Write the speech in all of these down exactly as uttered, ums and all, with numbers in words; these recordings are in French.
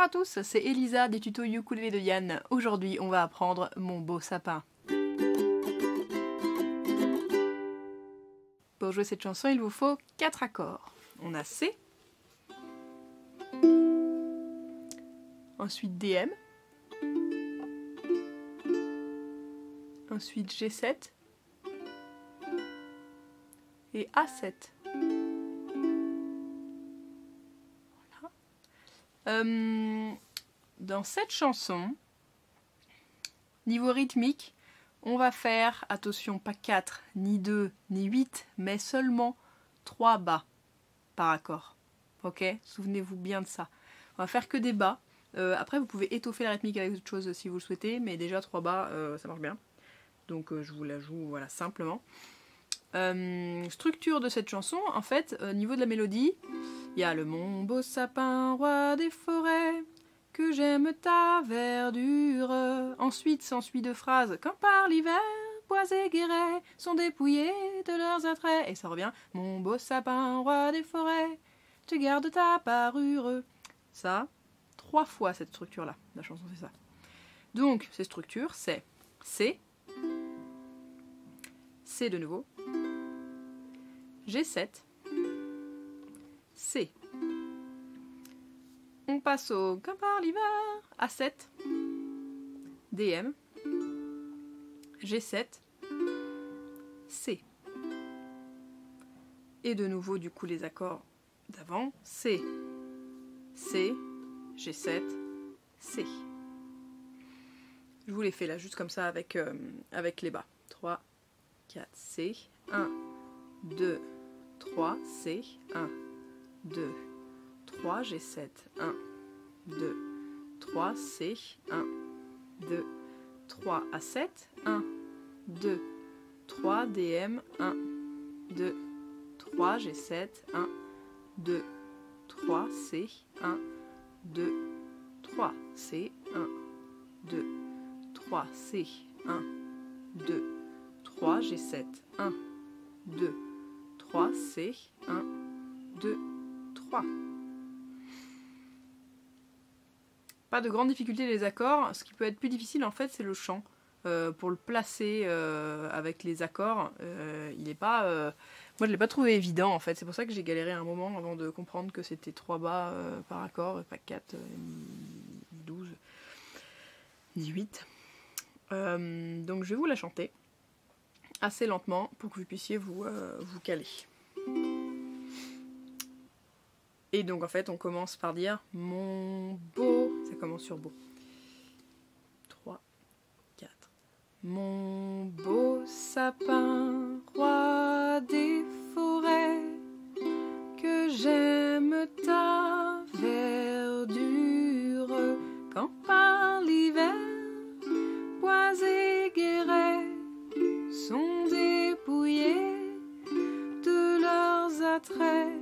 à tous, c'est Elisa des tutos ukulélé de Yann. Aujourd'hui, on va apprendre Mon beau sapin. Pour jouer cette chanson, il vous faut quatre accords. On a C, ensuite D M, ensuite G sept et A sept. Voilà. Euh, dans cette chanson, niveau rythmique, on va faire, attention, pas quatre, ni deux, ni huit, mais seulement trois bas par accord. Ok? Souvenez-vous bien de ça. On va faire que des bas. Euh, après, vous pouvez étoffer la rythmique avec autre chose si vous le souhaitez, mais déjà trois bas, euh, ça marche bien. Donc euh, je vous la joue voilà, simplement. Euh, structure de cette chanson, en fait, au niveau de la mélodie, il y a le mon beau sapin, roi des forêts, que j'aime ta verdure. Ensuite s'ensuit deux phrases, quand par l'hiver, bois et guérets sont dépouillés de leurs attraits. Et ça revient, mon beau sapin, roi des forêts, tu gardes ta parure. Ça, trois fois cette structure-là, la chanson c'est ça. Donc, ces structures, c'est C, C de nouveau, G sept, C. On passe au quand par l'hiver, A sept, D M, G sept, C. Et de nouveau du coup les accords d'avant, C, C, G sept, C. Je vous les fais là juste comme ça avec, euh, avec les bas. trois, quatre, C, un, deux, trois, C, un, deux, trois, G sept, un, deux, trois, C, un, deux, trois, A sept, un, deux, trois, D M, un, deux, trois, G sept, un, deux, trois, C, un, deux, trois, C, un, deux, trois, C, un, deux, trois, G sept, un, deux, trois, C, un, deux, trois. Pas de grande difficulté les accords, ce qui peut être plus difficile en fait c'est le chant. Euh, pour le placer euh, avec les accords, euh, il n'est pas... Euh... Moi je ne l'ai pas trouvé évident en fait, c'est pour ça que j'ai galéré un moment avant de comprendre que c'était trois bas euh, par accord, et pas quatre, euh, ni douze, ni huit. Euh, donc je vais vous la chanter assez lentement pour que vous puissiez vous, euh, vous caler. Et donc en fait on commence par dire mon beau, ça commence sur beau. trois, quatre. Mon beau sapin, roi des forêts, que j'aime ta verdure, quand par l'hiver, bois et guérets sont dépouillés de leurs attraits.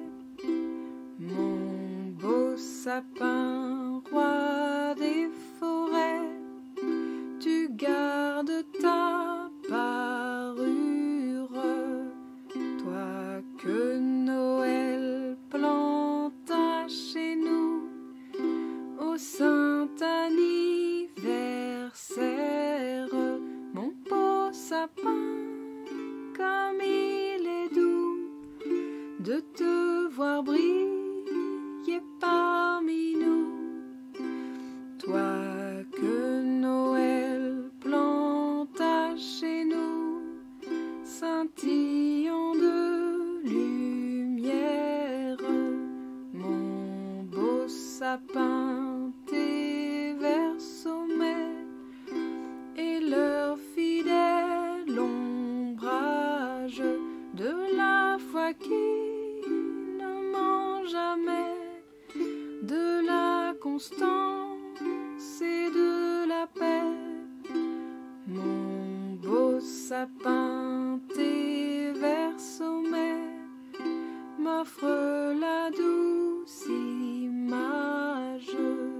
Mon beau sapin, roi des forêts, tu gardes ta parure, toi que Noël planta chez nous au saint anniversaire. Mon beau sapin, comme il est doux de te voir briller parmi nous, toi que Noël planta chez nous, scintillant de lumière. Mon beau sapin, tes vers sommets et leur fidèle ombrage de la foi qui ne ment jamais, de la constance et de la paix. Mon beau sapin, tes vers sommets m'offrent la douce image.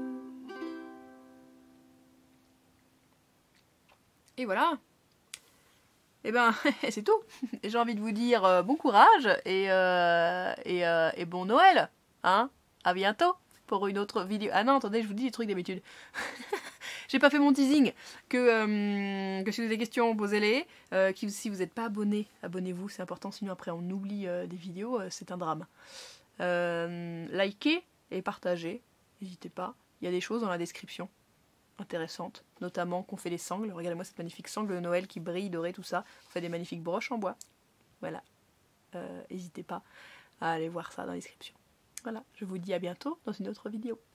Et voilà. Et ben, c'est tout. J'ai envie de vous dire euh, bon courage et, euh, et, euh, et bon Noël. Hein ? À bientôt. pour une autre vidéo. Ah non, attendez, je vous dis des trucs d'habitude. J'ai pas fait mon teasing. Que, euh, que si vous avez des questions, posez-les. Euh, si vous n'êtes pas abonné, abonnez-vous, c'est important. Sinon après on oublie euh, des vidéos, euh, c'est un drame. Euh, likez et partagez, n'hésitez pas. Il y a des choses dans la description intéressantes, notamment qu'on fait les sangles. Regardez-moi cette magnifique sangle de Noël qui brille, dorée, tout ça. On fait des magnifiques broches en bois. Voilà. Euh, n'hésitez pas à aller voir ça dans la description. Voilà, je vous dis à bientôt dans une autre vidéo.